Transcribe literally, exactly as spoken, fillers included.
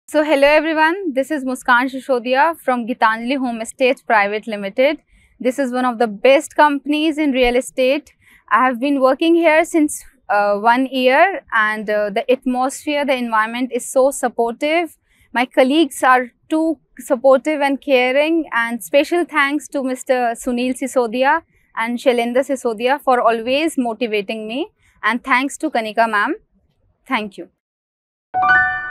So hello everyone, this is Muskan Shishodia from Geetanjali Homestate Pvt Ltd. This is one of the best companies in real estate. I have been working here since uh, one year and uh, the atmosphere, the environment is so supportive. My colleagues are too supportive and caring, and special thanks to Mister Sunil Sisodia and Shailendra Sisodia for always motivating me, and thanks to Kanika ma'am. Thank you.